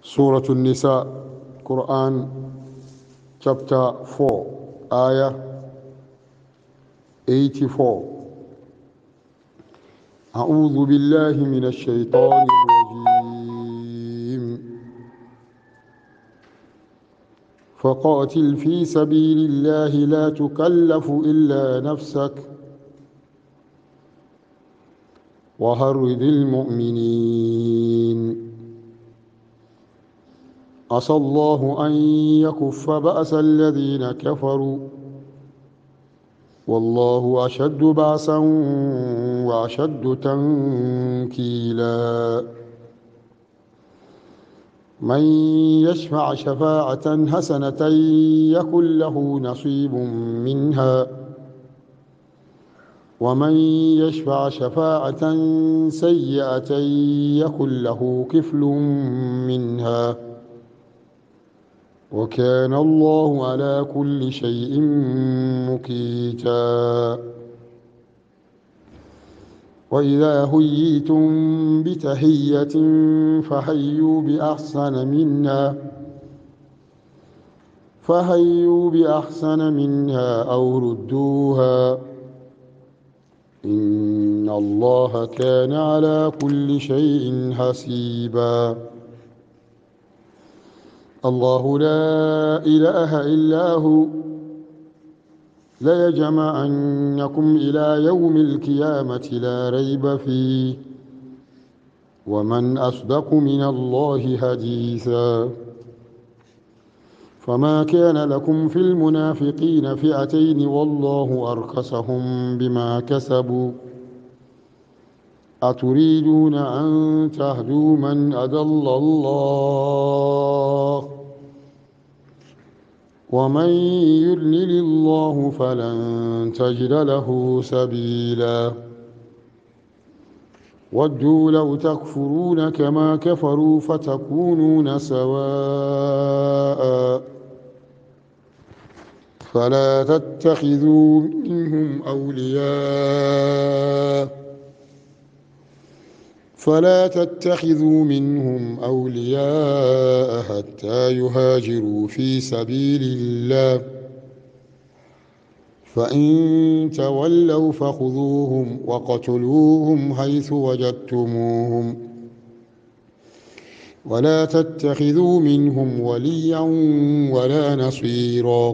Surah An-Nisa, Quran, chapter 4, ayah 84. أعوذ بالله من الشيطان الرجيم. فقاتل في سبيل الله لا تكلف إلا نفسك وحرض المؤمنين عسى الله أن يكف بأس الذين كفروا والله أشد بأسا وأشد تنكيلا. من يشفع شفاعة حسنة يكن له نصيب منها ومن يشفع شفاعة سيئة يكن له كفل منها وكان الله على كل شيء مقيتا. وإذا حييتم بتحية فحيوا بأحسن منها أو ردوها إن الله كان على كل شيء حسيبا. الله لا إله إلا هو ليجمعنكم إلى يوم القيامة لا ريب فيه ومن أصدق من الله حديثا. فما كان لكم في المنافقين فئتين والله أركسهم بما كسبوا أتريدون أن تهدوا من أضل الله ومن يضلل الله فلن تجد له سبيلا. ودوا لو تكفرون كما كفروا فتكونون سواء فلا تتخذوا منهم أولياء حتى يهاجروا في سبيل الله فإن تولوا فخذوهم وقتلوهم حيث وجدتموهم ولا تتخذوا منهم وليا ولا نصيرا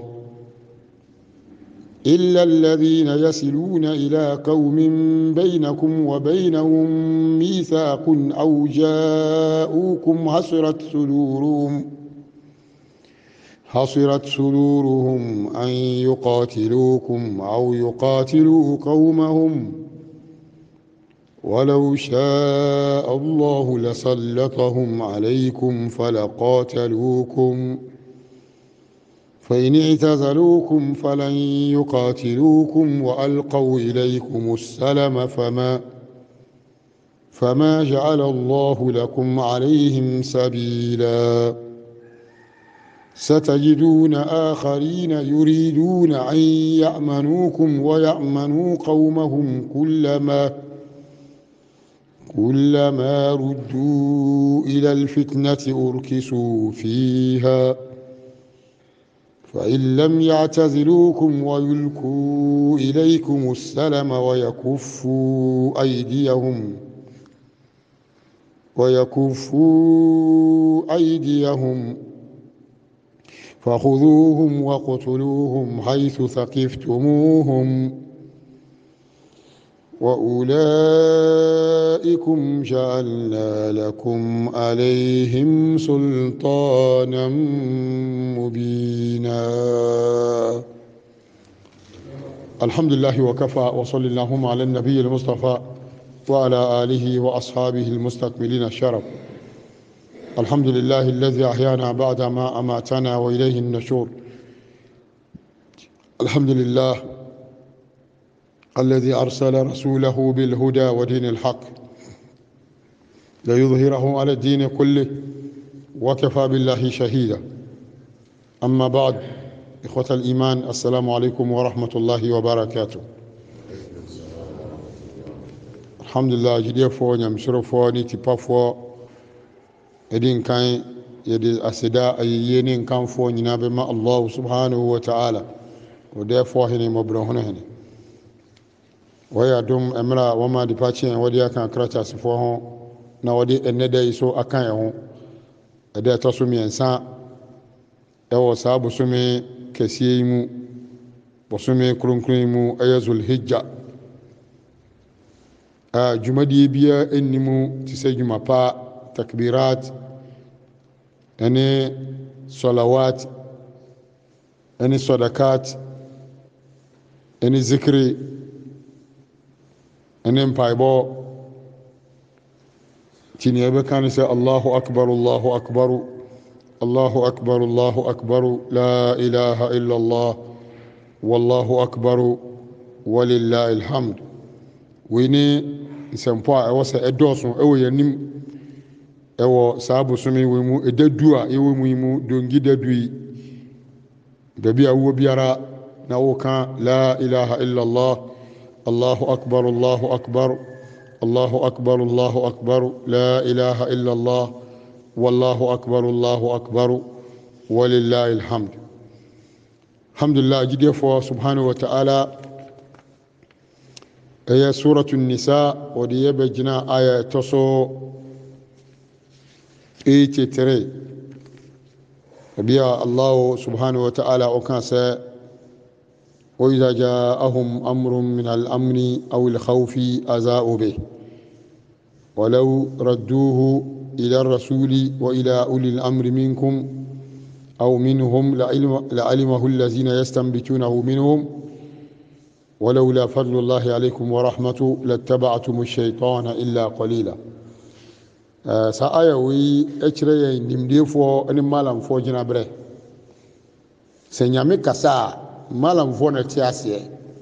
إلا الذين يصلون إلى قوم بينكم وبينهم ميثاق أو جاءوكم حصرت صدورهم أن يقاتلوكم أو يقاتلوا قومهم ولو شاء الله لسلطهم عليكم فلقاتلوكم فإن اعتزلوكم فلن يقاتلوكم وألقوا إليكم السلم فما جعل الله لكم عليهم سبيلا. ستجدون آخرين يريدون أن يأمنوكم ويأمنوا قومهم كلما ردوا إلى الفتنة أركسوا فيها فإن لم يعتزلوكم ويلقوا إليكم السلم ويكفوا أيديهم فخذوهم وقتلوهم حيث ثقفتموهم وأولئكم جعلنا لكم عليهم سلطانا مبينا. الحمد لله وكفى وصل اللهم على النبي المصطفى وعلى آله وأصحابه المستكملين الشرف. الحمد لله الذي أحيانا بعد ما أماتنا وإليه النشور. الحمد لله الذي أرسل رسوله بالهدى ودين الحق ليظهره على الدين كله وكفى بالله شهيدا. أما بعد، إخوة الإيمان، السلام عليكم ورحمة الله وبركاته. الحمد لله جديد فو نمشر فو نتبا فو edin kan yɛde aseda ayɛyie ne nkamfoɔ nyinaa bɛma Allah subhanahu wa ta'ala ɔdɛɛfoɔ hene mmɔborɔhono hene wɔyɛ adom mmerɛ a wɔma adepa kyeɛ wɔde aka akratasefoɔ ho na wɔde ɛnnɛ da yi so aka yɛn ho ɛda ɛtɔ so mmiɛnsa ɛwɔ saa bosome kɛseɛ yi mu bosome kronkron yi mu ɛyɛ zulhijja a dwumadie biara ɛnni mu te sɛ dwuma pa takbirat ɛne salawat ɛne sadakat ɛne zikri ɛne mpaebɔ nti nea ɛbɛka ne sɛ allahu akbar allahu akbar allahu akbar allahu akbar la ilaha illa allah wallahu akbar walillahi alhamd wei ne nsɛmpo a ɛwɔ sɛ ɛdɔɔso ɛwɔ yɛnim ɛwɔ saa bosome wei mu ɛda du a ɛwɔ mu yi mu dongi da du yi baabi a wowɔ biara na woka la ilaha illa allah allahu akbar allahu akbar allahu akbar allahu akbar la ilaha illa allah wallahu akbar allahu akbar walillahi alhamd alhamdulillah agyidefoɔ subhanahu wa ta'ala ɛyɛ suratu nisa wɔde yɛbɛgyina aya ɛtɔ so 83 baabi a allah subhanahu wa ta'ala ɔka sɛ وإذا جاءهم أمر من الأمن أو الخوف أذاعوا به ولو ردوه إلى الرسول وإلى أولي الأمر منكم أو منهم لعلمه الذين يستنبتونه منهم ولولا فضل الله عليكم ورحمته لاتبعتم الشيطان إلا قليلا سآية وي أشري نمديفو أن مالم فو جنابره سنيامي كسا malamfoɔ na te aseɛ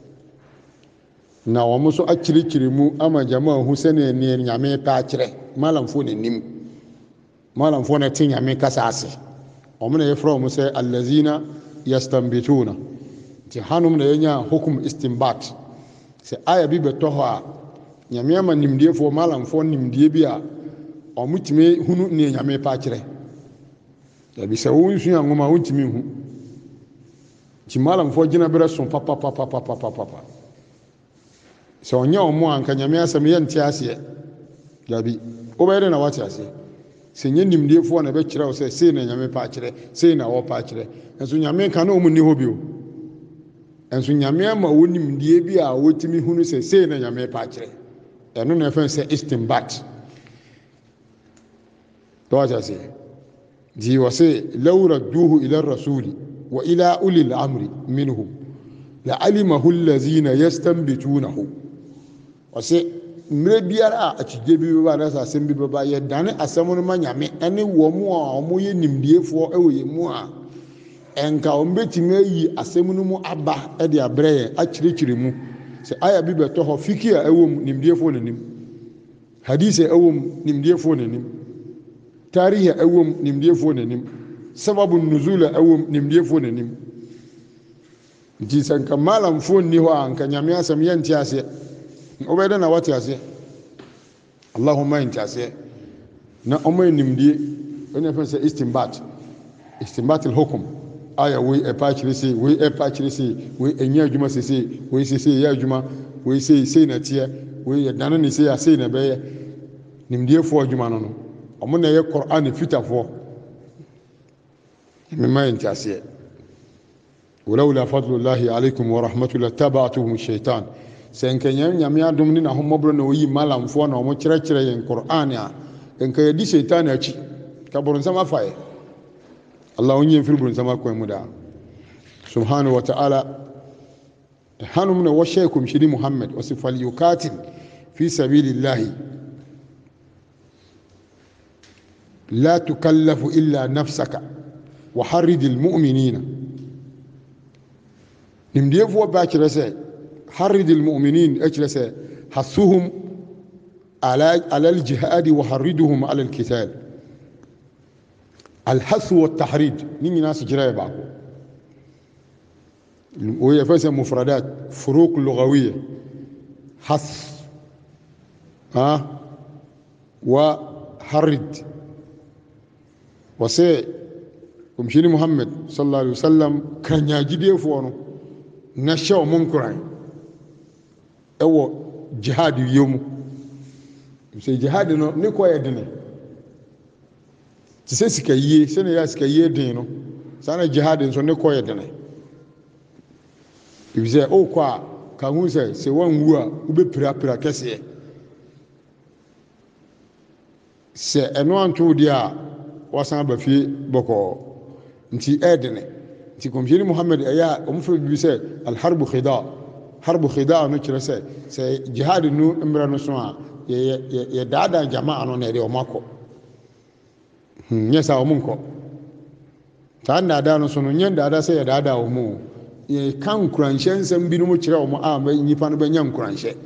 na wɔn nso akyirikyiri mu ama gyama hu sɛnea ne nyame pɛ akyerɛ malamfoɔ n'anim malamfoɔ na te nyame kasa ase wɔn na yɛfrɛ wɔn sɛ allazina yastambituna nti hanom na yɛnya hukum istinbat sɛ aya bi bɛtɔ hɔ a nyame ama nimdiefoɔ malamfoɔ nimdie bi a wɔn tumi hunu ne nyame pɛ akyerɛ dabi sɛ wɔn nsua nwoma wɔn tumi hu nti malamfoɔ gyina berɛ so papapapapapapa sɛ ɔnyɛ ɔmo a nka nyame asɛm yɛnte aseɛ dabi wobɛyɛ dɛ na wate aseɛ sɛ nyɛ nimdiefoɔ na ɛbɛkyerɛ wo sɛ sei na nyame pa akyerɛ sei na wɔpa akyerɛ nso nyame ka na ɔmu nni hɔ bio nso nyame ama wɔ nimdie bi a wɔtumi hunu sɛ sei na nyame pa akyerɛ ɛno na ɛfɛn sɛ istinbat wate aseɛ nti wɔ sɛ law radduhu ila rasuli وإلى أولي الأمر منهم لعلمه الذين يستنبتونه وسي mmerɛ biara a akyigye bi bɛba na sɛ asɛm bi bɛba yɛdane asɛm no ma nyame ɛne wɔ mu a ɔmoyɛ nimdiefoɔ ɛwɔ yɛn mu a ɛnka ɔmbɛtumi ayi asɛm no mu aba ɛde abrɛ yɛn akyerɛkyerɛ mu sɛ aya bi bɛtɔ hɔ fiki a ɛwɔ mu nimdiefoɔ n'anim hadis a ɛwɔ mu nimdiefoɔ n'anim tarihi a ɛwɔ mu nimdiefoɔ n'anim sababu nuzula ɛwɔ nimdiefoɔ n'anim nti sɛ nka malamfoɔ nni hɔ a nka nyame asɛm yɛnte aseɛ wobɛdɛ na wate aseɛ allahumma yɛnte aseɛ na ɔma nimdie ɛne ɛfɛ sɛ istinbat alhukum aya wei ɛpa akyerɛ sei wei ɛpa akyerɛ sei wei ɛnyɛ adwuma sesei wei sesei yɛ adwuma wei sei na teɛ wei yɛdane ne sei a sei na ɛbɛyɛ nimdiefoɔ adwuma no ɔmo na ɛyɛ Qur'an fitafoɔ مما ينتعسيه ولولا فضل الله عليكم ورحمته لاتبعتهم الشيطان سين كان يامي ادم ني هم مبرنا وي مالام فو na mo kyerɛkyerɛ yɛn Qur'an a enka yɛdi shaitan akyi ka borun sama fae Allah onye mfiri borun sama kwan mu da subhanahu wa ta'ala hanum na washayakum shidi Muhammad wasifal yukatil fi sabilillah la tukallafu illa nafsaka وحرد المؤمنين نمديفو باكرسه حرد المؤمنين اجلسه حثهم على الجهاد وحردهم على القتال الحث والتحريض نيجي ناس جرايه باكو وهي فيها مفردات فروق لغويه حث وحرد wɔsɛ kɔmhyɛni Muhammad sallallahu alaihi wasallam kanya gidiefoɔ no na hyɛ wɔn nkoran ɛwɔ jihad yie mu. sɛ jihad no ne kɔ yɛ dene te sɛ sika yie sɛ ne yɛ sika yie den no saa na jihad nso ne kɔ yɛ dene ebi sɛ ɔkɔ a ka hu sɛ wanwu a wobɛpirapira kɛseɛ sɛ ɛno anto deɛ a wasan aba fie bɔkɔɔ nti ɛɛdene nti kɔmhyɛni Muhammad ɛyɛ a ɔmfrɛ bibi sɛ alharbu khida harbu khida no kyerɛ sɛ jihad no mmerɛ no so a yɛdaadaa jamaa no na ɛde ɔmo akɔ nyɛ saa ɔmo nkɔ saa ndaadaa no so no nyɛ ndaadaa sɛ yɛdaadaa ɔmo yɛka nkuranhyɛ nsɛm binom kyerɛ ɔmo a nnipa no bɛnya nkuranhyɛ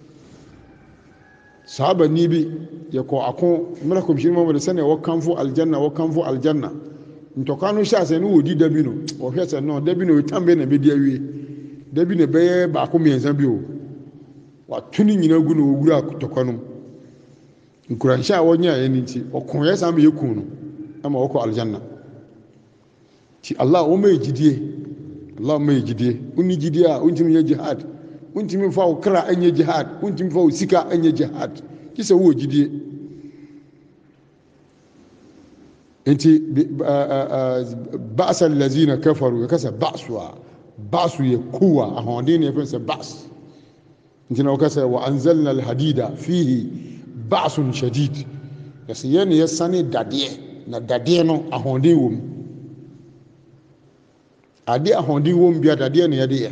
sahabani bi yɛkɔ ako mmerɛ kɔmhyɛni Muhammad sɛnea wɔkamfo aljanna ntɔkwa no hyɛ asɛ no wɔdi da bi no wɔhwɛ sɛ no da bi no ɔtam bɛ na bɛdi awie da bi na bɛyɛ baako mmiɛnsa bi o wato ne nyina gu no wɔwura tɔkwa no mu nkuranhyɛ a wɔnyɛ ɛno nti ɔkɔyɛ saa ma yɛku no ama wɔkɔ aljanna nti Allah wɔma yɛ gyidie wonni gyidie a wontimi yɛ jihad wontimi fa wo kra anyɛ jihad wontimi fa wo sika anyɛ jihad gye sɛ wowɔ gyidie nti ba'sa allazina kafaru yɛkasɛ ba'su yɛ kuwa ahoɔden ne yɛfrɛ sɛ ba's nti na wɔkasɛ wa anzalna alhadida fihi ba'sun shadid yɛsɛ yɛn ne yɛsane dadeɛ na dadeɛ no ahoɔden wɔ mu ade ahoɔden wɔ mu bia dadeɛ ne yɛde yɛ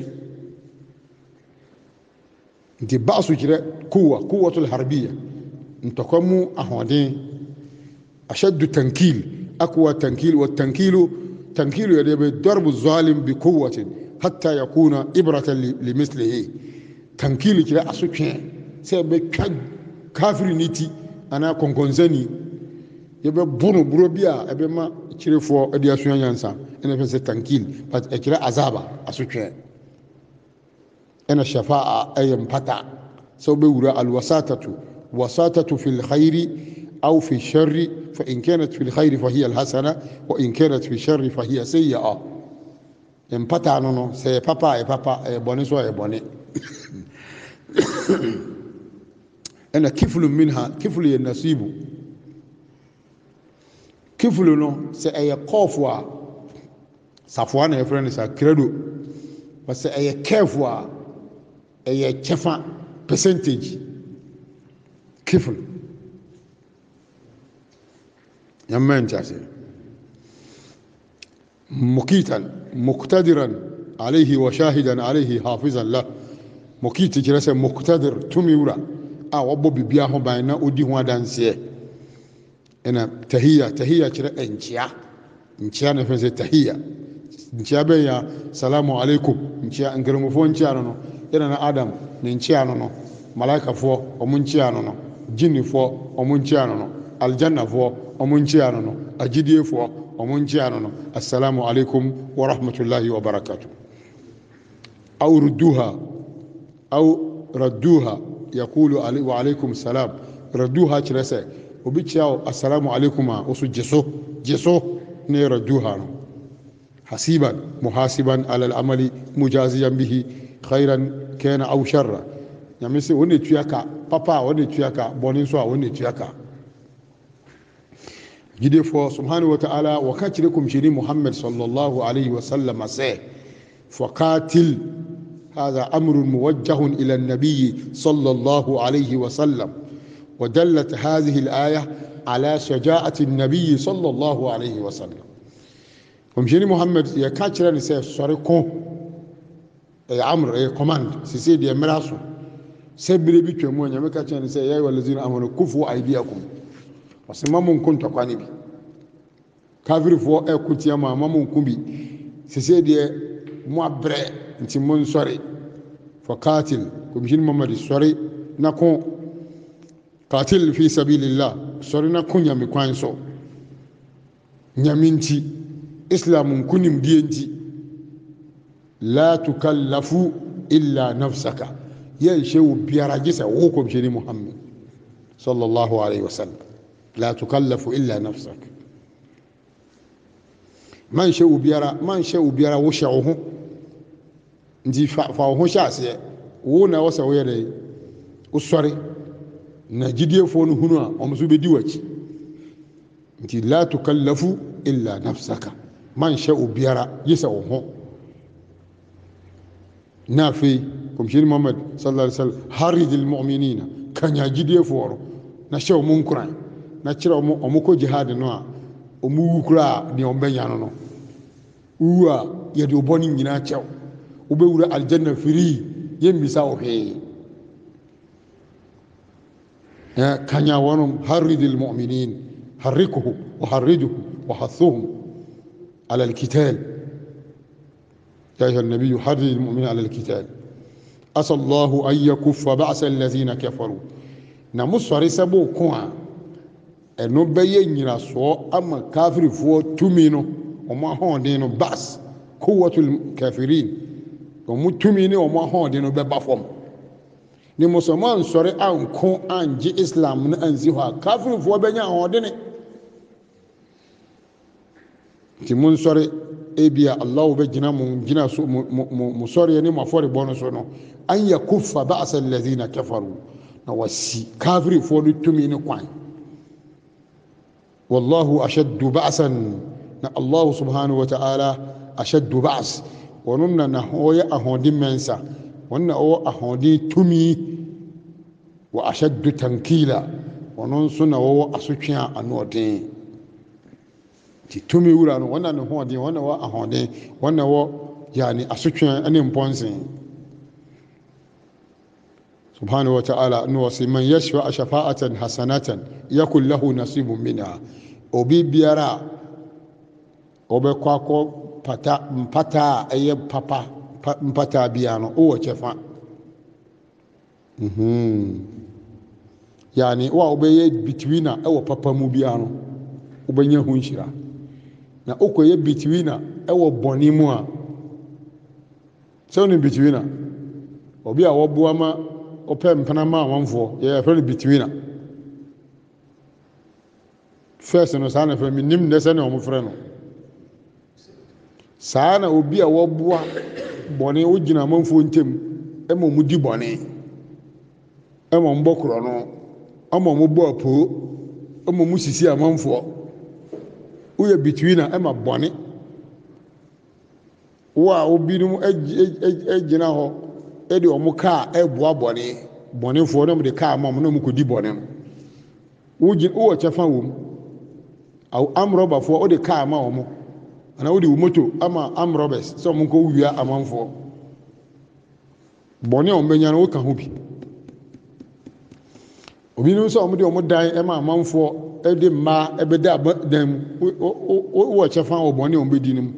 nti ba'su kyerɛ kuwatul harbiya ntɔkwa mu ahoɔden ashaddu tankil أقوى تنكيل والتنكيل يدي ضرب الظالم بقوة حتى يكون إبرة لمثله تنكيل كلا أسوكين سيبقى كافر نيتي أنا كونكونزاني يبقى بونو بروبيا يبقى ما كيرفو أدي أسوين ينسى أنا فنسي تنكيل كلا عذابا أسوكين أنا الشفاعة أي مبتع سيبقى الوساطة في الخير أو في الشر فإن كانت في الخير فهي الحسنة وإن كانت في الشر فهي سيئة إن بطا نونو سي بابا بوني سوى بوني أنا كفل منها كفل النصيب كفل نو سي قوفوا صفوانا يفرن سا كريدو بس كيفوا كفا percentage كفل يمين جاسي مكيتا مقتدرا عليه وشاهدا عليه حافظا له مكيت جلسة مقتدر تميورا وابو بيبياه باينا ودي هو دانسيه انا تهية كرا انشيا نفسي تهية انشيا بيا سلام عليكم انشيا انكرمفو انشيا نونو انا آدم ننشيا نونو ملايكة فو ومنشيا نونو جن فو ومنشيا نونو الجنة فو ومنشيانو أجدي فو ومنشيانو السلام عليكم ورحمة الله وبركاته أو ردوها يقول وعليكم السلام ردوها كرسة وبيتشاو السلام عليكم وسو جسو نردوها حسيبا محاسبا على العمل مجازيا به خيرا كان أو شرا يعني مثل وني تياكا بابا وني تياكا بونيسوا وني تياكا جدي فو سبحانه وتعالى وكاتلكم شيري محمد صلى الله عليه وسلم سي فقاتل هذا أمر موجه إلى النبي صلى الله عليه وسلم ودلت هذه الآية على شجاعة النبي صلى الله عليه وسلم ومشيري محمد يكاتل نسي سوريكو أي عمر أي كوماند سيسيدي يمراسو سبري بيكو موانيا مكاتل نسي يا أيها الذين آمنوا كفوا أيديكم wasema mun kunta kwani bi kafiri fo kutia ma mun kumbi sese de mo abre nti mun sori fa qatil ko bijin mamadi sori nakon qatil fi sabilillah sori nakon nyami kwanso nyaminti islamun kunim dienti la tukallafu illa nafsaka yan shewu biara gisa wo ko bijin muhammad sallallahu alaihi wasallam لا تكلف إلا نفسك man hyɛ obiara wo hyɛ wo ho nti fa wo ho hyɛ aseɛ wo na wɔsɛ woyɛ dɛ wosɔre na gyidiefoɔ no hunu a ɔmo so bɛdi w'akyi nti la tukallafu illa nafsaka man hyɛ obiara gye sɛ wo ho na afei kɔmhyɛni Muhammad sallallahu alaihi wasallam haridil mu'minina kanya gyidiefoɔ no na hyɛ ɔmo nkuran na kyerɛ ɔmo kɔ jihad no a ɔmo wu koraa deɛ ɔmo bɛnya no wu a yɛde ɔbɔ ne nyinaa kyɛw wobɛwura aljanna firi yɛmmisa wo hwee kanya wɔnom haridil mu'minin harrikuhu wa harriduhu wa hathuhum ala alkital يا أيها النبي حرض المؤمنين على القتال أسأل الله أن يكف بأس الذين كفروا نمصر سبو كوا أنو بيين رسول أما كافر فو تمينو وما هو دينو بأس قوة الكافرين ومو تمينو وما هو دينو ببافهم نمسلمان سوري أن كون أنجي إسلام نأنزيها كافر فو بيين هو ديني تمون سوري ebia Allah be gina so mu sɔre ne mafɔre bɔno so no an yakuffa ba'sa alladhina kafaru na wasi kafiri fo no tumi ne kwan wallahu ashaddu ba'san na Allah subhanahu wa ta'ala ashaddu ba's wonunna na hoya ahodi mensa wonna o ahodi tumi wa ashaddu tankila wonon suna wo asotwea anodin tumi wura no wannan ne hoden wannan wa ahoden wannan wa yani asotwen ane mponsen subhanahu wa ta'ala no wasi man yashfa shafa'atan hasanatan yakul lahu nasibun minha obi biara obekwa mpata eye papa mpata bia no o chefa yani wa obeye bitwina e wo papa mu bia no obenya hu nshira na okoye bitwina ewo boni mu a sewni bitwina obi a woboa ma opɛ mpana ma amanfo ye afɛ bitwina first no sana fɛ minim ne sɛ ne ɔmo frɛ no sana obi a woboa boni ogina amanfo ntem ema mu di boni ema mbɔkorɔ no ema mo bɔ apo ema mu sisi amanfo uye bitwina ema bɔne wa obinum agina hɔ edi ɔmo kaa ɛboa bɔnefo no mo de kaa ma mo no mo kodi bɔne no wo kyɛfa wom aw amrɔbafo o de kaa ma ɔmo ana wo de wo moto ama amrɔbes sɛ ɔmo kɔ wia amanfo bɔne ɔmo bɛnya no wo ka ho bi obinum sɛ ɔmo de ɔmo dan ɛma amanfo ede ma ebeda dem wo chefa obone ombedi nim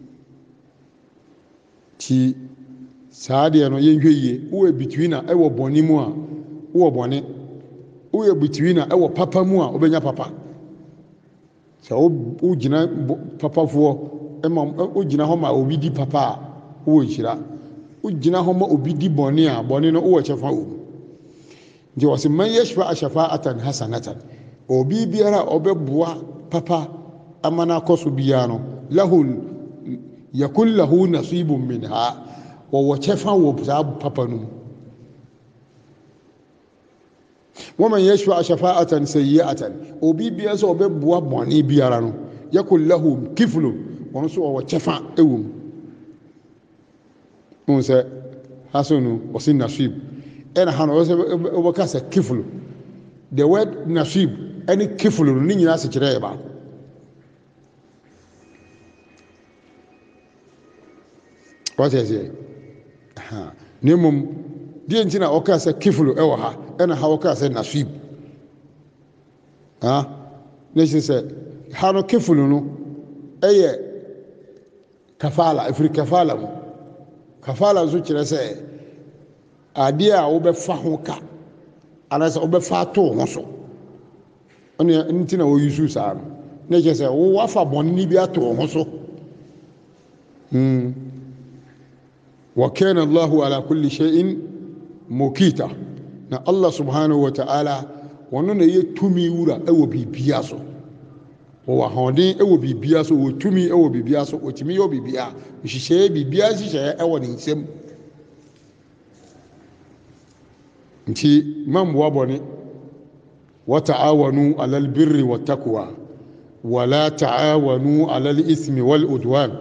ti saade no yenhweye wo bitwina e wo bone mu a wo bone wo bitwina e wo papa mu a obenya papa so wo gina papa fo e ma wo gina ho ma obi di papa wo hira wo gina ho ma obi di bone a bone no wo chefa o nje wase man yashfa shafa'atan hasanatan obi biara obeboa papa amana koso biya no lahu yakul lahu nasibun minha wa wachefa wo papa no waman yashfa shafa'atan sayyi'atan obi biya so obeboa boni biara no yakul lahu kiflu wono so wo wachefa ewum onse hasunu wasin nasib ena hano obakasa kiflu the word nasib any kifulu ni nyina se kire ba what is it nemum die ntina o ka se kifulu e wo ha ena ha o ka se nasib ne se ha no kifulu no eye kafala ifri kafala mu kafala zo kire se ade a wo be fa ho ka ana se wo be fa to ho so oni ntina wo yusu sa no ne je se wo wafa bonni bi ato ho so wa kana Allahu ala kulli shay'in mukita na Allah subhanahu wa ta'ala wono ne yetumi wura e wo bibia so wa hoden e wo bibia so wo tumi e wo bibia so o timi yo bibia hihye bibia hihye e wo ne nsem nti mambo boni wa ta'awanu 'alal birri wat taqwa wa la ta'awanu 'alal ithmi wal udwan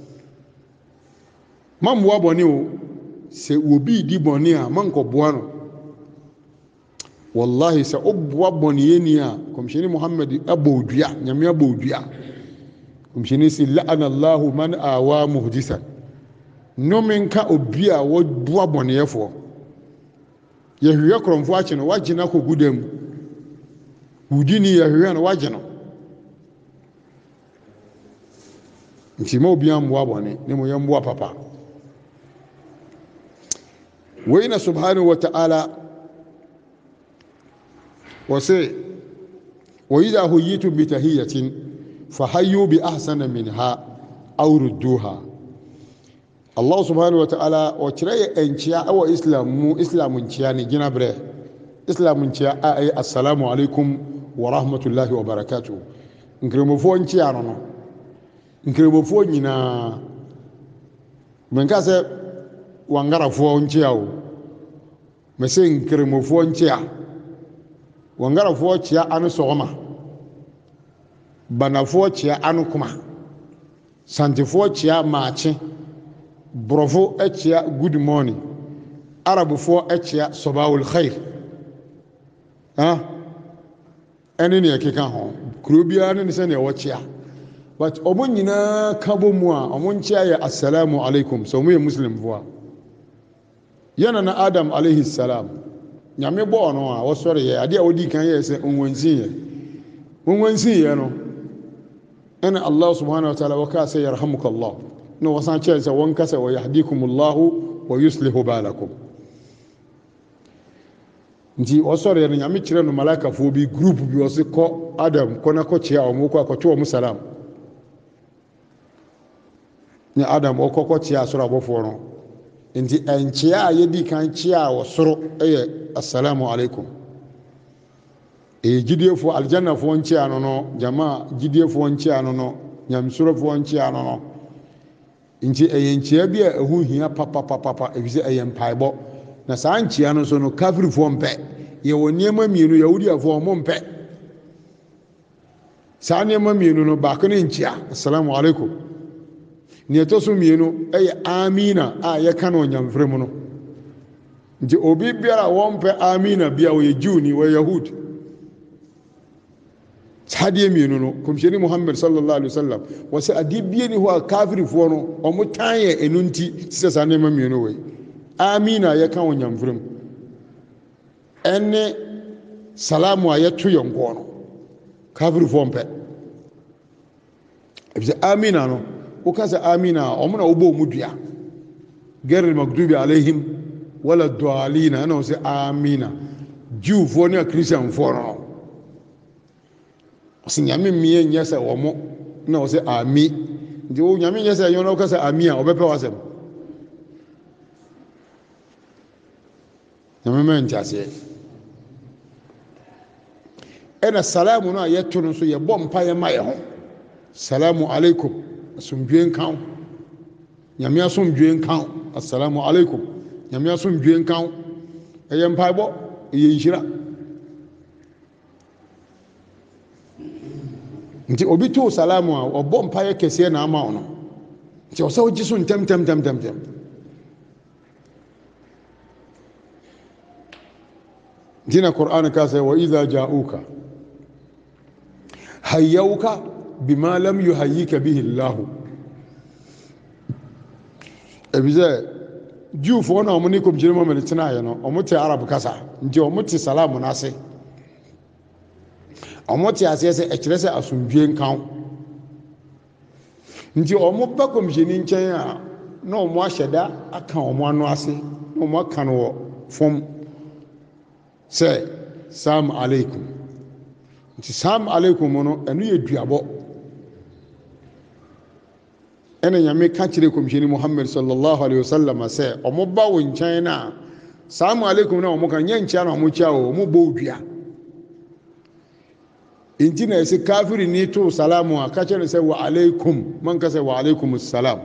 mambo boni o se obi di boni a manko boano wallahi sa obwa boni yeni a komshini muhammad abodua nyame abodua komshini si la'ana allah man awa muhdisan no menka obi a wo bua boni yefo yehwe kromfo ache no wagina ko gudam wudini yehwe no wagina nti mo obi amboa boni ne mo yemboa papa وإن سبحانه وتعالى وسي وإذا هيتم بتهية فحيوا بأحسن منها أو ردوها الله سبحانه وتعالى وترى أنشاء أو إسلام انشاني جنابره إسلام انشاء أي السلام عليكم ورحمة الله وبركاته نكرمفو انشاء نكرمفو نينا من كاسة wangarafo nchiawo mese nkremofo nchia wangarafo chia anu sogoma banafo chia anu kuma santifo chia maachi brofo chia good morning arabufo chia sabahul khair ha ene ne yakeka ho krobia ne se ne wo chia but omunyina kabo mu a omunchia ya assalamu alaikum so mu muslim voa yana na adam alayhi salam nyame bo no a wosore ye ade a wodi kan ye se onwansin ye no ana allah subhanahu wa ta'ala waka say yarhamukallah no wasan che se won kase wa yahdikumullahu wa yuslihu balakum nti wosore ye nyame kire no malaika fo bi group bi wose ko adam ko na ko chia o mo ko akoto o salam ni adam o ko chia sura abofo no nti enchia yedi kan chia wo soro eye assalamu alaikum gidiefo aljanna fo nchia no jamaa gidiefo nchia no nyamsoro fo nchia no nti eye nchia bi a ehu hia papa ebise eye mpaibo na saa nchia no so no kafiri fo mpe ye woniema mienu yahudi afo mo mpe saa niema mienu no ba ko ne nchia assalamu alaikum ni etoso mienu eye amina a ye kana onyamfremu no nti obi biara wonpe amina bia wo ye juni wo yahud sadie mienu no komsheni muhammad sallallahu alaihi wasallam wase adibie ni ho kafiri fo no omutanye enunti sise sane ma mienu we amina ye kana onyamfremu enne salamu ayeto yonko no kafiri fo mpe ebise amina no وكذا آمين أمنا أبو مديا غير المغضوب عليهم ولا الضالين أنا وسي آمين جو فوني كريستيان فونو سنيامي مين يسا ومو أنا وسي آمين جو نيامي يسا يونا وكذا آمين أبي واسم نيامي من جاسي أنا السلام نا يتونسو يبوم باي ما يهون السلام عليكم asumdwen kan nyame asumdwen kan assalamu alaikum nyame asumdwen kan eye mpaibo eye nhira nti obi to salamu a obo mpaye kese na ama ono nti o se o jisu ntem dina qur'an ka sai wa idha ja'uka hayyuka bima lam yuhayyika bihi Allah ebize jufo na omuni ko bjire mo tena ye no omuti arab kasa nti omuti salamu nase omuti asese ekirese asumdwe nkan nti omubba ko mjini nchen a na omu ahyeda aka omu anu ase na omu aka no fom se salam alaikum nti salam alaikum no enu ye duabo ene nyame ka kire komshini muhammad sallallahu alaihi wasallam se omubba wo nchen na salam alaikum na omuka nyancha na omucha o mubbo odua inti na ese kafiri ni to salamu a kace ne sai wa alaikum man ka sai wa alaikumus salam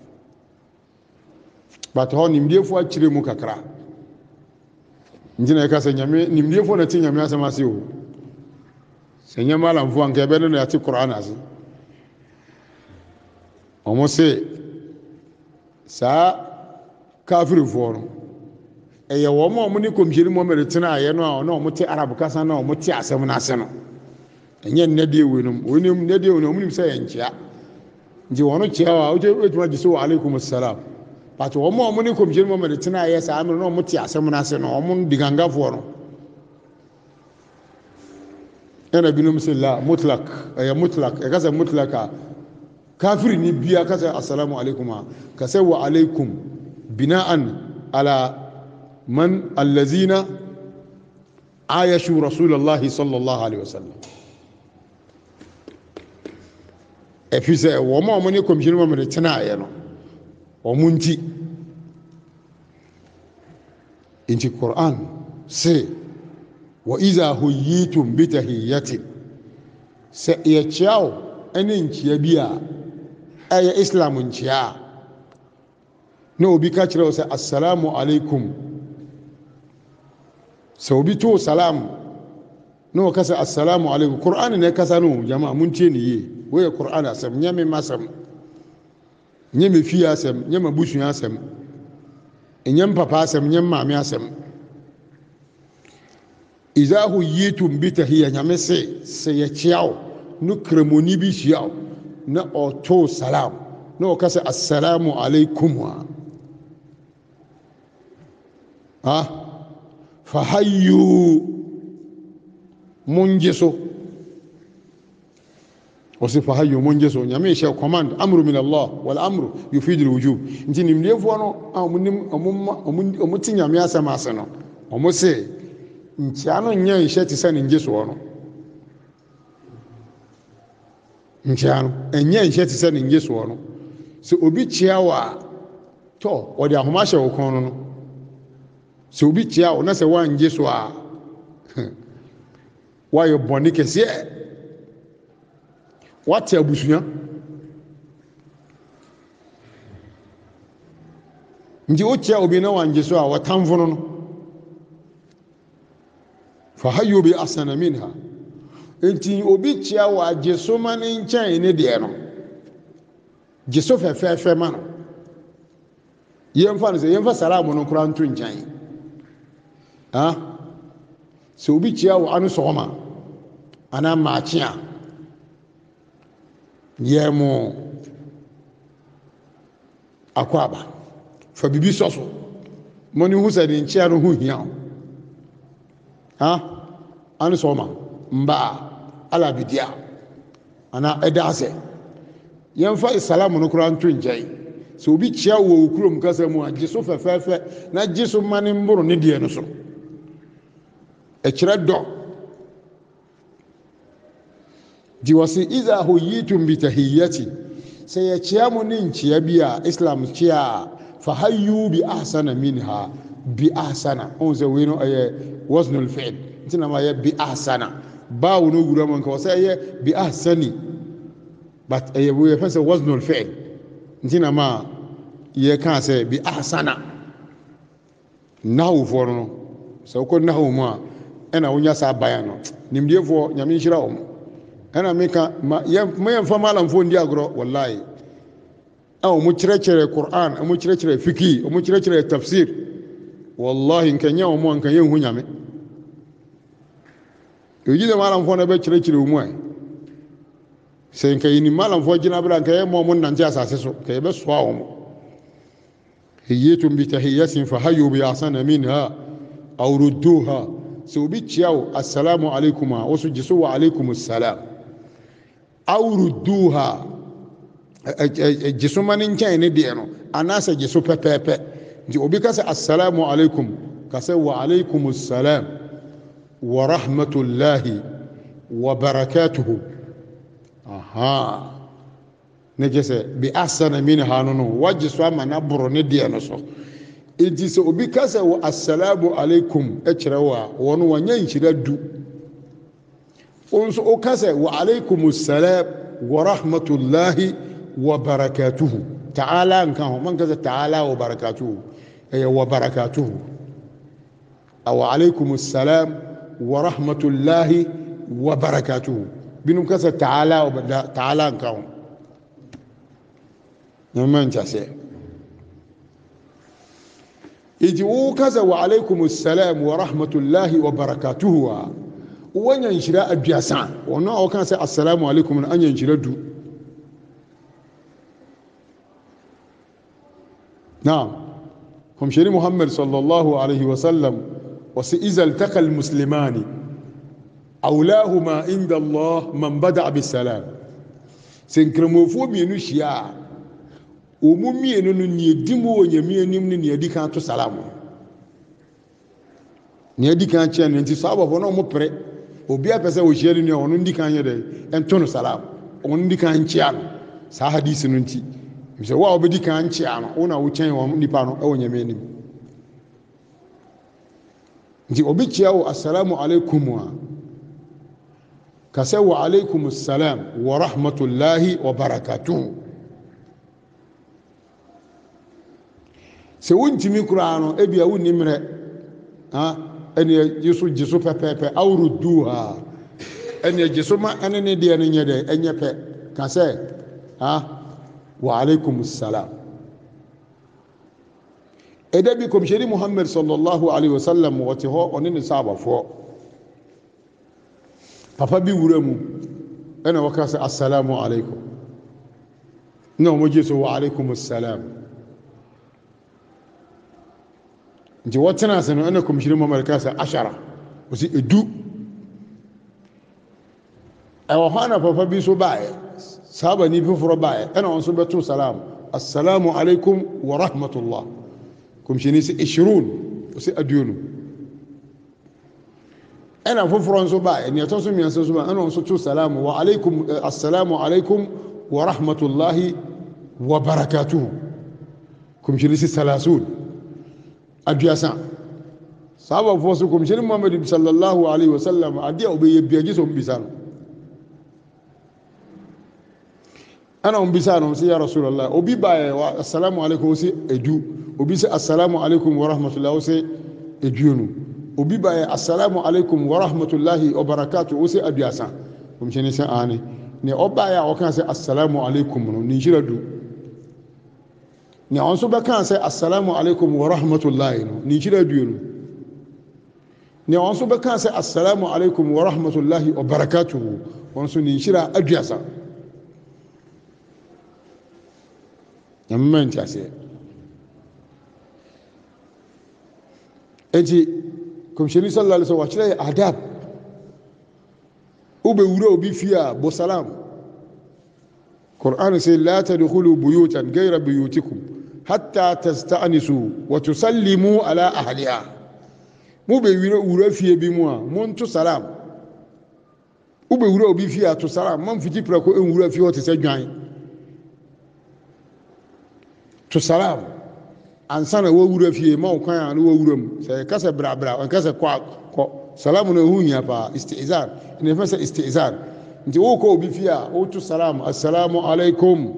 ba ta hon nimdie fo akire mu kakra inti na ka sai nyame nimdie fo na tin nyame asema se o se nyame alam fo anka be no ya ti qur'an ase omo se sa kafiri fo no eye wo mo ni komjiri mo mere tena aye no a no mo ti arab kasa na mo ti asem na ase no enye nnede wenum onim nnede wenum nim se yenchia nji wono chia wa ojuma jiso wa alaikumus salam but wo mo ni komjiri mo mere tena aye sa amere no mo ti asem na ase no mo diganga fo no ena binum se la mutlaq aya mutlaq e kasa mutlaka kafiri ni biya kasa assalamu alaikum kasa wa alaikum bina'an ala من الذين عايشوا رسول الله صلى الله عليه وسلم افيسه وما مني كومجين ما مرتنا يانو ومنتي انتي القران سي واذا حييتم بتحيه سيچاو اننچيا بيا اي اسلام انچيا no bi ka kire sai assalamu alaikum sau bi to salam no ka sai assalamu alaikum qur'ani ne ka sanu jama'a mun ce ni ye waye qur'ani asam nyame masam nyame fi asam nyame bushu asam nyame papa asam nyame mami asam idza huyitum bi tahiyya nyame se ya ciao nu kremoni bi ciao na auto salam no ka sai assalamu alaikum wa فحيوا منجسو وصف فحيوا منجسو نعمي شيء كوماند امر من الله والامر يفيد الوجوب انت نمليفو نو امتي نعمي اسما سنو ومسي انت انو نيان شيء تسن نجسو نو انت انو نيان شيء تسن نجسو نو سي اوبي تشياوا تو ودي ahoma hye wo kon no se obi tia o na se wan je so a wa yo boni kese what abusunya nji o tia obi na wan je so a watamfo no fa hayyu bi asana minha enti obi tia wa je so man nchen ne de no je so fefe man yemfa no se yemfa salamu no kura ntu nchen so obi chia wo anu soma ana machia yemo akwaba fa bibi soso moni hu se de nchia no hu hia anu soma mba ala bidia ana edase yemfa salamu no kura ntu nchen so obi chia wo okurom kasa mu agiso fefefe na giso mane mboro ne die no so ekira do di wasi iza huyitum bi tahiyyati sai ya ciya mu nin ciya biya islam ciya fa hayyu bi ahsana minha bi ahsana on se wino ay waznul fi'l tina ma ya bi ahsana ba wono gura man ka sai ya bi ahsani but ay wo ya fa waznul fi'l tina ma ya kan sai bi ahsana nahu forno so ko nahu ma ena wonya sa bayan no nimdiefo nyame nhira wo ena meka ma fa malam fo ndi agro wallahi mu kire Qur'an mu kire fiki mu kire tafsir wallahi nkanya wo mo nkanya hu nyame yoji de malam fo na be kire wo mo ai sen kay ni malam fo jina bra nkaya mo mun nan ti asase so kay be so wo mo hiyatum bi tahiyatin fa hayyu bi ahsana minha aw rudduha so bi ciao assalamu alaikum wasu jisu wa alaikumus salam aw rudduha jisu manin kai ne de no anasa jisu pepepe ji obi kasa assalamu alaikum kasa wa alaikumus salam wa rahmatullahi wa barakatuhu ne jese bi ahsana minha no wajisu amana bro ne de no so enti se obi kasa wa assalamu alaikum ekirewa wono wanya nkyira du onso okase wa alaikumus salam wa rahmatullahi wa barakatuhu ta'ala nka ho man kaza ta'ala wa barakatuhu wa barakatuhu aw alaikumus salam wa rahmatullahi wa barakatuhu binum kasa ta'ala wa ta'ala nka ho man jase iji wo kaza wa alaikumus salam wa rahmatullahi wa barakatuhu wannan shira abiasa wannan o kan sai assalamu alaikum an yan shira du na'am kum shiri muhammad sallallahu alaihi wasallam wasu izal takal muslimani aulahuma inda allah man bada bis salam sin kremofo mienu shia omu mienu no ne dimo wonya mienim ne ne dika to salamu ne dika che ne nti sabo no mo pre obi apese wo hia ni ono ndi kan yede ento no salam ono ndi kan chia no sa hadisi no nti se wa obedi kan chia no ona wo chen wo nipa no e wo nyame nim nti obi chia wo assalamu alaikum wa kase wa alaikumus salam wa rahmatullahi wa barakatuh se wontimi kura no e bia wonni mre ha ene jisu pepepe awruduha ene jisu ma ene de ene nyede enye pe kase ha wa alaikumus salam edabi komsheri muhammad sallallahu alaihi wasallam wati ho onene sahaba fo papa bi wuramu ene wakase assalamu alaikum no mo jisu wa alaikumus salam nti watana sanu ana komshiri muhammad kasa ashara osi edu ayo hana papa bi so bae sahaba ni bi furo bae ana on so betu salam assalamu alaikum wa rahmatullah komshini si 20 osi adunu ana furo so bae ni to so mi so ba ana on so tu salam wa alaikum assalamu alaikum wa rahmatullahi wa barakatuh komshini si 30 aduasa sahaba fo so komshini muhammad sallallahu alaihi wasallam adia obeye biaji so mbisano ana umbisano si ya rasulullah obi bae wa assalamu alaikum si edu obi si assalamu alaikum wa rahmatullahi si eduonu obi bae assalamu alaikum wa rahmatullahi wa barakatuh si aduasa komshini se ani ne obaya o kan se assalamu alaikum no ni jiradu ni on so be kan say assalamu alaikum wa rahmatullahi ni jira duenu ni on so be kan say assalamu alaikum wa rahmatullahi wa barakatuh on so ni jira aduasa yamman ta say eji komshiri sallallahu alaihi wasallam wa adab ube wura obi fiya bo salam Quran say la tadkhulu buyutan ghayra buyutikum hatta tasta'nisu wa tusallimu ala ahliha mu be wura fie bi mu a mun to salam ube wura obi fie to salam man fiti prako en wura fie o te se dwan to salam ansana wo wura fie ma o kan an wo wura mu se kasa bra on kasa ko salamu no hunya pa istizan ne fa se istizan nti wo ko obi fie a o to salam assalamu alaikum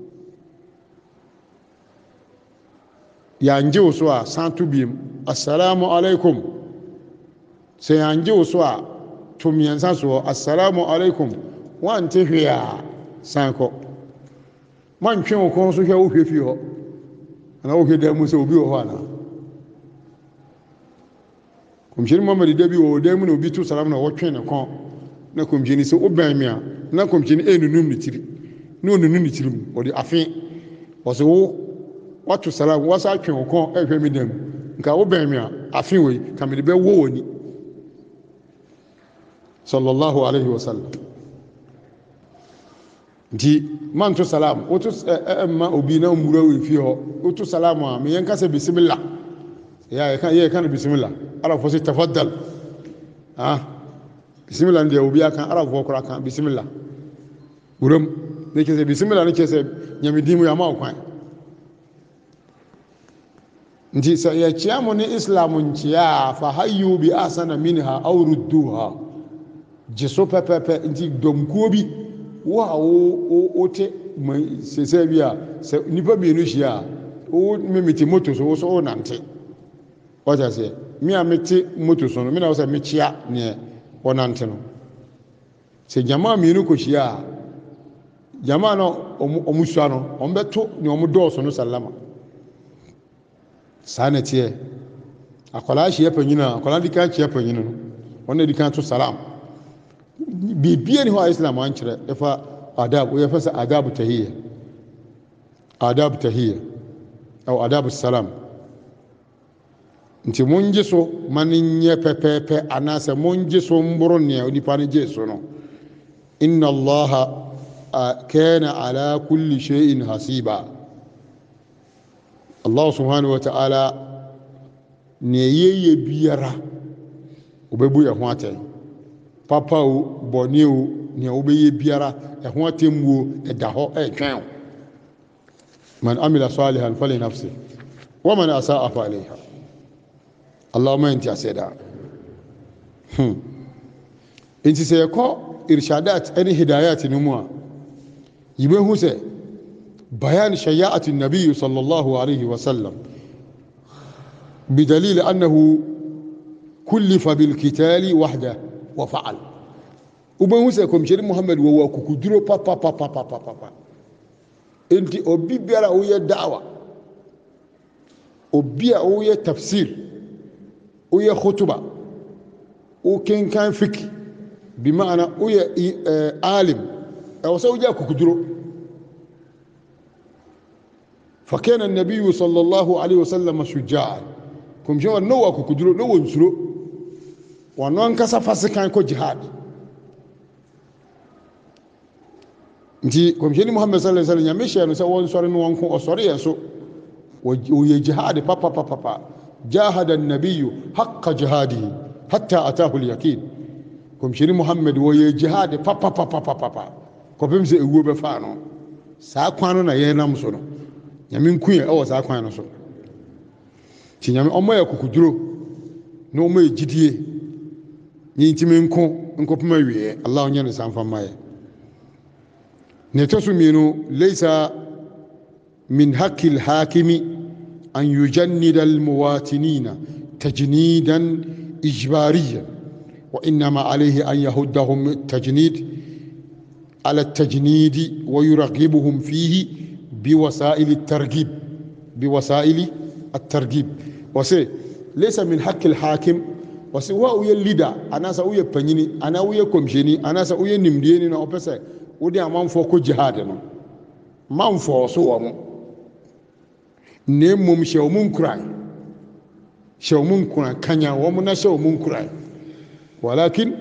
yanje wo so a santu biem assalamu alaikum se yanje wo so a to miensa so assalamu alaikum wan te hwe a sanko man twen wo ko so hwe wo hwe fi ho ana wo hwe da mu se obi wo ho ana komjini mamadi da bi wo da mu no bi to salam na wo twen ne kon na komjini se oban mi a na komjini enunum ni tiri no nunum ni tiri mu wo di afin wo se wo watu salam wasa twen ko ehwe mi dem nka wo ben mi afin we ka mi be wo woni sallallahu alaihi wasallam di man to salam o to ma obi na mura we fi ho o to salam a me yanka se bismillah ya kan bismillah ala fo se tafaddal bismillah ndi obi akan ala fo ko kan bismillah urum ne ke se bismillah ne ke se nyami dimu ya ma kwan nti sa ya chiamu ni islamun chiya fa hayyu bi asana minha aw rudduha gye pepepe nti domkuo bi wo a wo te sese bi a se nipa mienu hia wo memete moto so wo so wo nante wacha se mi a mete moto so no mi na wo se me chia ne wo nante no se jamaa mienu ko hia jamaa no omusua no ombeto ne omudoso no sallama sanete akola hia panyina akola dika hia panyina no wona dika to salam bibia ni ho islam an kire efa adab o yafasa adab tahiyya au adab salam nti munje so maninye pepepe anasa munje so mburon ne onipa ne je so no inna allaha kana ala kulli shay'in hasiba allah subhanahu wa ta'ala ne yeye biara obebu ya ho atay papa o boni o ne obeye biara ho atemmuo eda ho etwen man amila salihan fali nafsi wa man asaa fa alayha allahumma inti aseda inti se ko irshadat ani hidayat numwa yibehu se bayan shaya'ati an-nabiy sallallahu alayhi wa sallam بدليل أنه كلف بالقتال وحده وفعل وبن سيكم شير محمد وهو كوكودرو بابا بابا بابا بابا انت اوبي بيرا ويا دعوه اوبي ويا تفسير ويا خطبه وكان كان فقه بمعنى ويا عالم او سوجا كوكودرو فكان النبي صلى الله عليه وسلم شجاعا كم جو نو كوكودرو نو نسرو ونوان كسا فاسكان كو جهاد nti komsheni muhammad sallallahu alaihi wasallam yamesha no se won sore no won ko osore yeso wo ye jihad papa jahada an-nabiy haqqa jihadihi hatta ataahu al-yaqin komsheni muhammad wo ye jihad papa ko pemse ewuo be fa no saa kwan no na ye nam so no nyame nkuye e wo saa kwan no so ti nyame omo ya kukuduro no omo ejidie ni ntime nko pema wie allah onye ne sanfa maye نتسمينو ليس من حق الحاكم أن يجند المواطنين تجنيدا إجباريا وإنما عليه أن يهدهم التجنيد على التجنيد ويرغبهم فيه بوسائل الترغيب وسي ليس من حق الحاكم وسي هو يلدا أنا سأوي بنيني أنا ويا كومشيني أنا سأوي نمديني نأبسه wodi amanfo ko jihad no manfo so wo mo nemmom hyew mun kuran kanya wo mo na hyew mun kuran walakin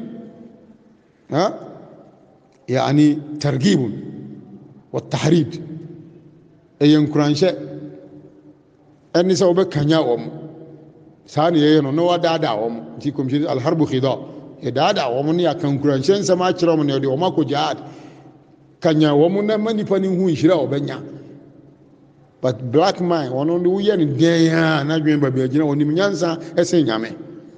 يعني ترغيب والتحريض اي kuran hye ani sa obe kanya wo mo sani ye no wadada wo mo ti komshi al harbu khida e dada wo mo ne akan kuran hye nsama kire mo ne de wo mako jihad kanya womu na manipa ni hu nhira obenya but black man wono ndi wo ye ni den ya na dwen ba be gina woni nyansa ese nyame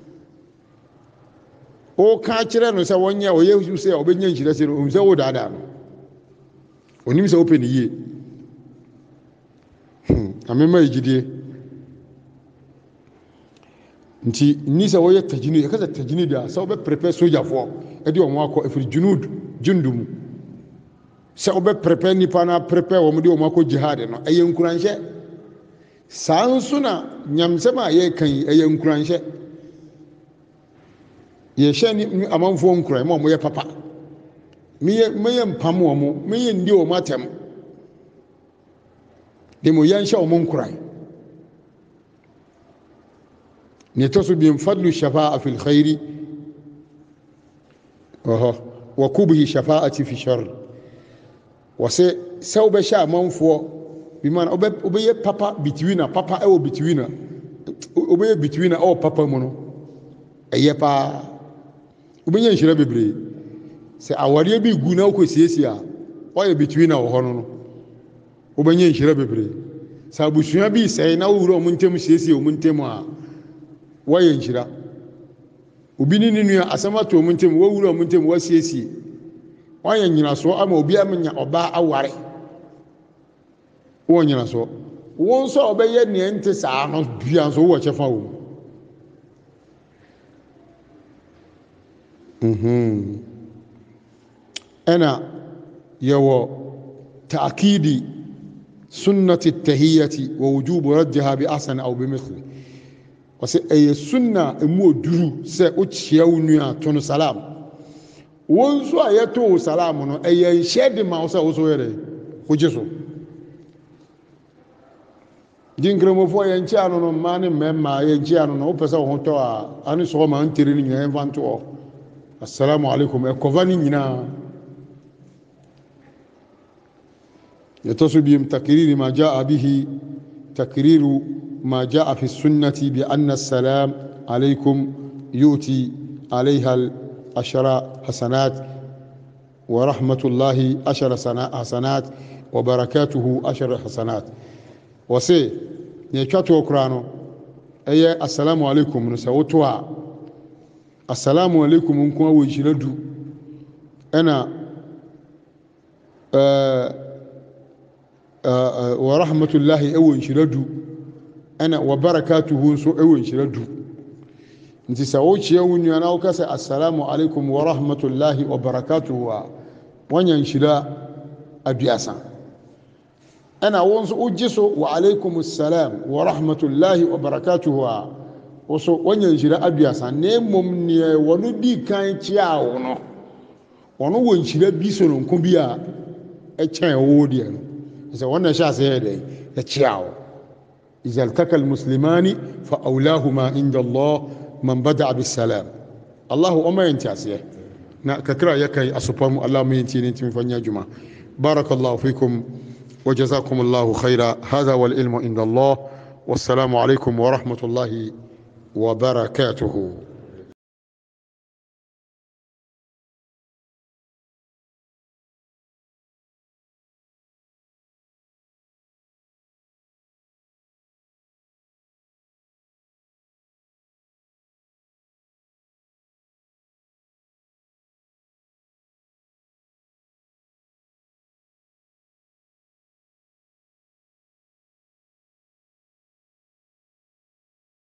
o ka kire no se wonya o ye hu se obenya nhira se o se wo dada no oni mi se open ye amema ejidie nti ni se wo ye tajini kaza tajini da se obe prepare soja fo e di o mo akọ efiri jundum se obe prepare nipa na prepare wo mu de o mako jihad no eye nkuranhye sanso na nyamsema ye kan eye nkuranhye ye hye ni amanfo nkuran mo ye papa meye mpam wo mo meye ndi wo matem de mo yanhye wo nkuran ne tosu bi fadlu shafa'a fil khairi wa kubhi shafa'ati fi sharr wase sɛ wobɛhyɛ amanfoɔ bi man obɛyɛ papa bitwina papa ɛwɔ bitwina obɛyɛ bitwina ɛwɔ papa mu no ɛyɛ paa wobɛnya nhyira bebree sɛ awareɛ bi gu na wokɔ siesie a ɔyɛ bitwina wɔ hɔ no wobɛnya nhyira bebree sɛ abusua bi sɛe na wowura ɔmo ntɛm siesie ɔmo ntɛm a wɔyɛ nhyira obi ni nua asama to mu ntem wawura mu ntem wasiesie wanya nyina so ama obi amenya oba aware wo nyina so won so obeye ne ente saa no bia so wo chefa wo ana yawo ta'kidi sunnati at-tahiyyati wa wujub raddaha bi ahsan aw bi mithli wase ay sunna emu oduru se o chia wonu to no salam won so ayeto salam no ay shede ma so wo so yere o jeso dingremofo ye nchi anu no ma ne memma ye nchi anu no o pesa wo to a ani so ma ntiri ni nyan vanto assalamu alaikum e kovani nyina يتصل تقرير ما جاء به تقرير ما جاء في السنة بأن السلام عليكم يؤتي عليها العشر حسنات ورحمة الله 10 حسنات وبركاته 10 حسنات وسي نيكاتو أكرانو أي السلام عليكم نسوتوا السلام عليكم نكون وجلدو أنا ورحمة الله أول شردو أنا وبركاته سو أول شردو أنت سويت يوم أنا وكسر السلام عليكم ورحمة الله وبركاته ونشلا أبياسا أنا ونس أجسو وعليكم السلام ورحمة الله وبركاته وسو ونشلا أبياسا نممني وندي كان تياونو ونشلا بيسون كوبيا أتشان وديانو إذا وانا شاسي هذا يتشاو إذا التقى المسلمان فأولاهما عند الله من بدأ بالسلام الله أما ينتاسيه ككرا يكي أصبهم الله ما ينتين فنيا جمع بارك الله فيكم وجزاكم الله خيرا هذا والعلم عند الله والسلام عليكم ورحمة الله وبركاته